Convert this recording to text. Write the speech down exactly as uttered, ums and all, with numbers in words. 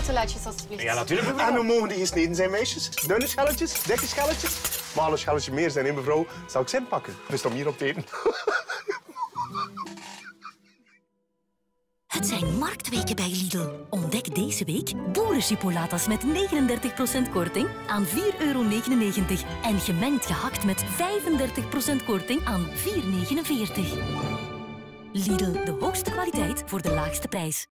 coteletjes, alsjeblieft. Ja, natuurlijk, mevrouw. En hoe mogen die gesneden zijn, meisjes? Dunne schelletjes, dikke schelletjes? Maar alle schelletje meer zijn, hè, mevrouw, zou ik zin pakken. Dus om hier op te eten. Het zijn marktweken bij Lidl. Ontdek deze week boerenchipolatas met negenendertig procent korting aan vier euro negenennegentig. En gemengd gehakt met vijfendertig procent korting aan vier euro negenenveertig. Lidl, de hoogste kwaliteit voor de laagste prijs.